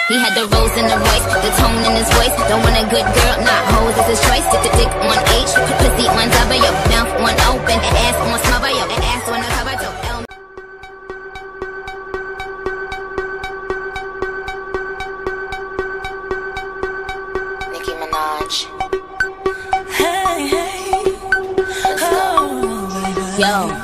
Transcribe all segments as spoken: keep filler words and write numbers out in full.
He had the rose in the voice, the tone in his voice. Don't want a good girl, not hoes, it's his choice. Stick the dick on H, pussy on W, mouth on open, ass on smother, yo, ass on the cover, so L. Nicki Minaj. Hey, hey, oh, Yo.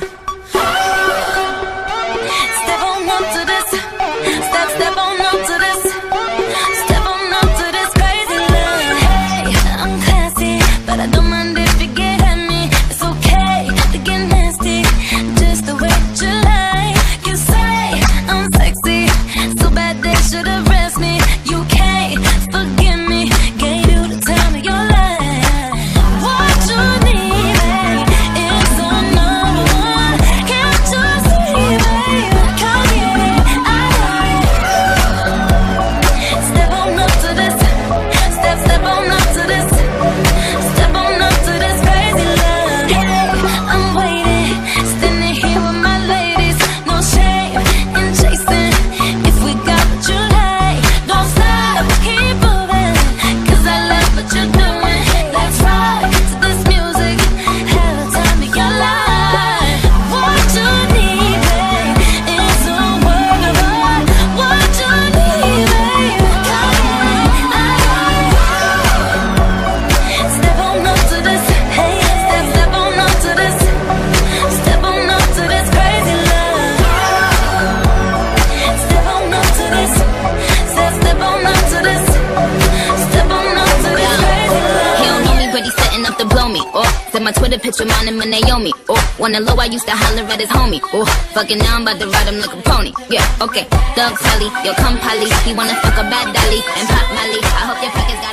Step on up to this. Step, step on up to this. Step on up to this crazy love. Hey, I'm classy, but I don't mind if you get at me. It's okay to get nasty, just the way that you like. You say I'm sexy, so bad they should arrest me. You can't forgive me, gave you the time of your life. What you need, babe, is a number one. Can't you see, babe? Come here, I step on up to this. Step, step on up to this. Step on up to this crazy love. Hey, I'm waiting, standing here with my ladies. No shame in chasing. If we got what you like, don't stop, keep moving. Cause I love what you're doing. Let's rock to this music. Have the time of your life. What you need, babe, is a word of art. What you need, babe, come here, I step on up to this. Hey, step, step on up to this. Step on up to this crazy love. Step on up to this. Step, step on up to this. Step on up to this crazy love. He don't know me, but he's setting up to blow me. Oh, said my Twitter picture, mine and Naomi. Oh, wanna low, I used to holler at his homie. Oh, fucking now I'm about to ride him like a pony. Yeah, okay. Doug Sally, yo, come Polly. He wanna fuck a bad dolly and pop Molly. I hope your pockets got